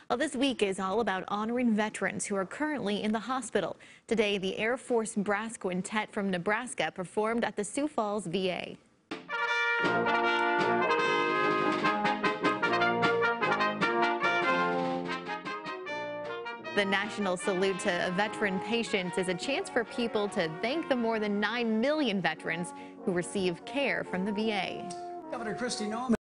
Well, this week is all about honoring veterans who are currently in the hospital. Today, the Air Force Brass Quintet from Nebraska performed at the Sioux Falls VA. The National Salute to Veteran Patients is a chance for people to thank the more than 9 million veterans who receive care from the VA. Governor Kristi Noem